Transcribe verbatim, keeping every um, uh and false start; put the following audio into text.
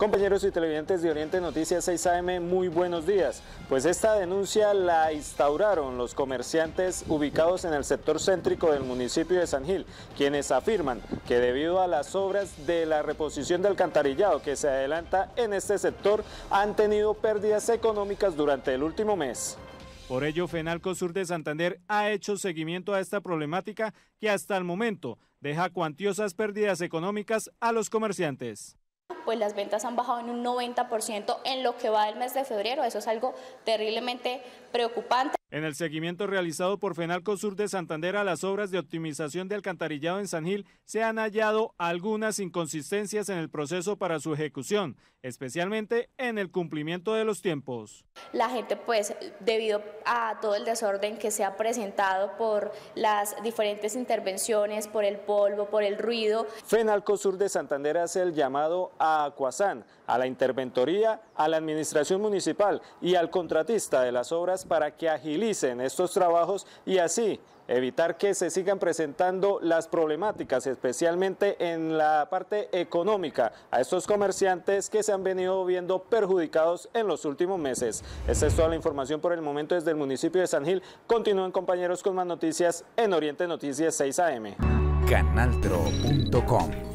Compañeros y televidentes de Oriente Noticias seis A M, muy buenos días. Pues esta denuncia la instauraron los comerciantes ubicados en el sector céntrico del municipio de San Gil, quienes afirman que debido a las obras de la reposición del alcantarillado que se adelanta en este sector, han tenido pérdidas económicas durante el último mes. Por ello, Fenalco Sur de Santander ha hecho seguimiento a esta problemática que hasta el momento deja cuantiosas pérdidas económicas a los comerciantes. Pues las ventas han bajado en un noventa por ciento en lo que va del mes de febrero, eso es algo terriblemente preocupante. En el seguimiento realizado por Fenalco Sur de Santander a las obras de optimización de alcantarillado en San Gil, se han hallado algunas inconsistencias en el proceso para su ejecución, especialmente en el cumplimiento de los tiempos. La gente, pues, debido a todo el desorden que se ha presentado por las diferentes intervenciones, por el polvo, por el ruido. Fenalco Sur de Santander hace el llamado a Acuasan, a la interventoría, a la administración municipal y al contratista de las obras para que agilicen estos trabajos y así evitar que se sigan presentando las problemáticas, especialmente en la parte económica, a estos comerciantes que se han venido viendo perjudicados en los últimos meses. Esta es toda la información por el momento desde el municipio de San Gil. Continúen, compañeros, con más noticias en Oriente Noticias seis A M. Canaltro punto com